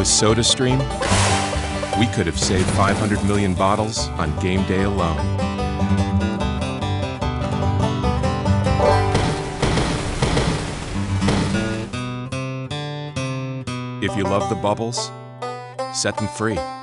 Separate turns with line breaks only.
With SodaStream, we could have saved 500 million bottles on game day alone. If you love the bubbles, set them free.